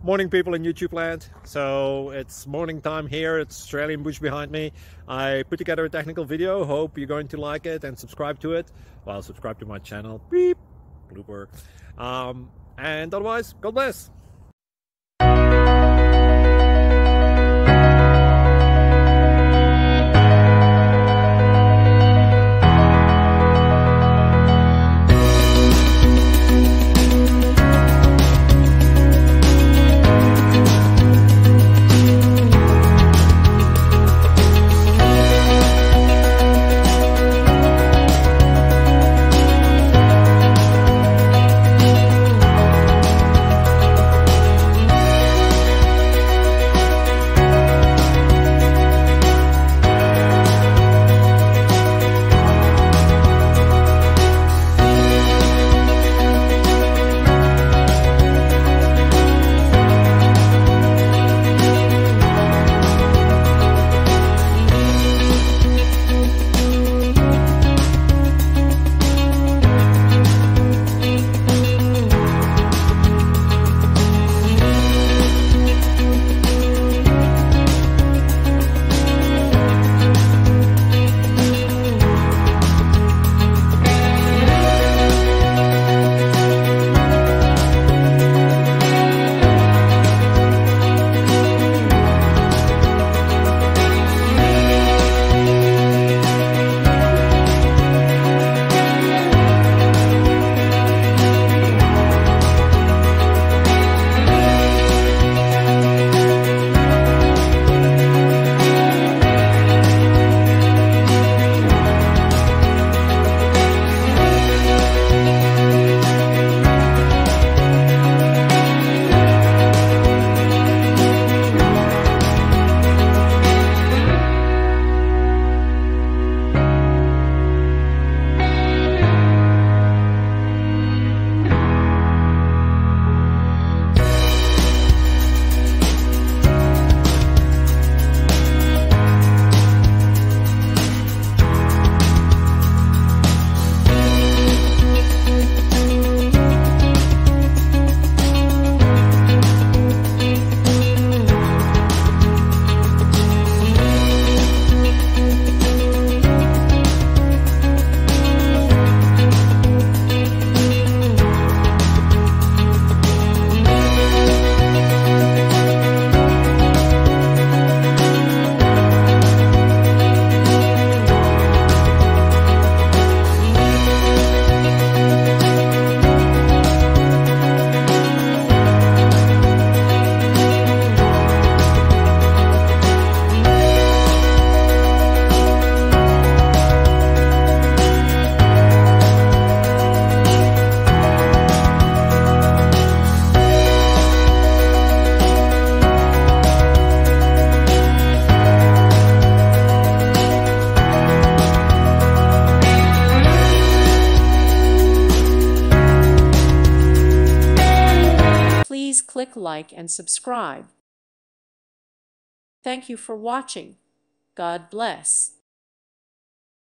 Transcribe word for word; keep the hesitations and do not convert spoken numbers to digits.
Morning, people in YouTube land. So it's morning time here. It's Australian bush behind me. I put together a technical video. Hope you're going to like it and subscribe to it. Well, subscribe to my channel. Beep. Blooper. Um, and otherwise, God bless. Please click like and subscribe. Thank you for watching. God bless.